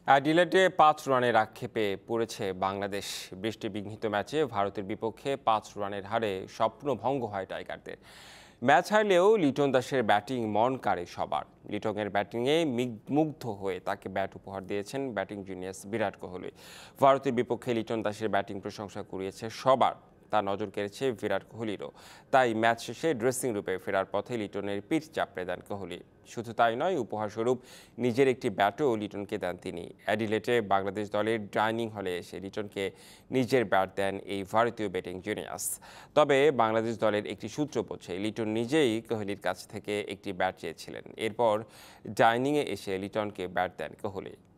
অ্যাডিলেডে ৫ রানের আক্ষেপে পড়েছে বাংলাদেশ। বৃষ্টিবিঘ্নিত ম্যাচে ভারতের বিপক্ষে ৫ রানের হারে স্বপ্নভঙ্গ হয় টাইগারদের। ম্যাচ হারলেও লিটন দাসের ব্যাটিং মন কাড়ে সবার। লিটনের ব্যাটিংয়ে মুগ্ধ হয়ে তাকে ব্যাট উপহার দিয়েছেন ব্যাটিং জিনিয়াস বিরাট কোহলি। ভারতের বিপক্ষে লিটন দাসের ব্যাটিং প্রশংসা কুড়িয়েছে সবার, তা নজর কেড়েছে বিরাট কোহলিরও। তাই ম্যাচ শেষে ড্রেসিং রুমে ফেরার পথে লিটনের পিঠ চাপড়ে দেন কোহলি। শুধু তাই নয়, উপহারস্বরূপ নিজের একটি ব্যাটও লিটনকে দেন তিনি। অ্যাডিলেডে বাংলাদেশ দলের ডাইনিং হলে এসে লিটনকে নিজের ব্যাট দেন এই ভারতীয় ব্যাটিং জিনিয়াস। তবে বাংলাদেশ দলের একটি সূত্র বলছে লিটন নিজেই কোহলির কাছ থেকে একটি ব্যাট চেয়েছিলেন। এরপর ডাইনিংয়ে এসে লিটনকে ব্যাট দেন কোহলি।